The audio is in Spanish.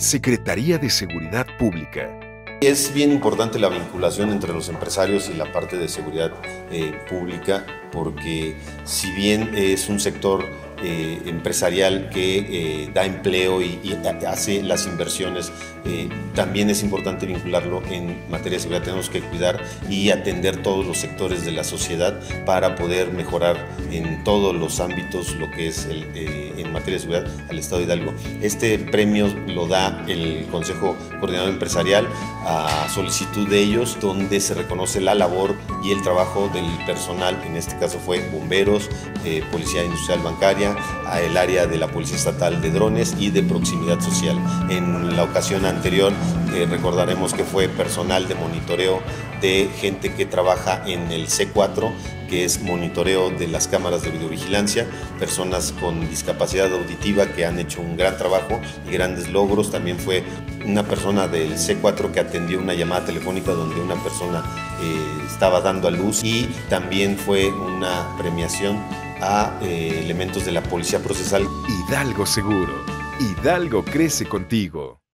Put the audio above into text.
Secretaría de Seguridad Pública. Es bien importante la vinculación entre los empresarios y la parte de seguridad pública, porque si bien es un sector empresarial que da empleo y hace las inversiones, también es importante vincularlo en materia de seguridad. Tenemos que cuidar y atender todos los sectores de la sociedad para poder mejorar en todos los ámbitos lo que es en materia de seguridad al Estado de Hidalgo. Este premio lo da el Consejo Coordinador Empresarial a solicitud de ellos, donde se reconoce la labor y el trabajo del personal. En este caso fue bomberos, policía industrial bancaria, a el área de la Policía Estatal de Drones y de Proximidad Social. En la ocasión anterior recordaremos que fue personal de monitoreo de gente que trabaja en el C4, que es monitoreo de las cámaras de videovigilancia, personas con discapacidad auditiva que han hecho un gran trabajo y grandes logros. También fue una persona del C4 que atendió una llamada telefónica donde una persona estaba dando a luz, y también fue una premiación a elementos de la Policía Procesal. Hidalgo Seguro. Hidalgo crece contigo.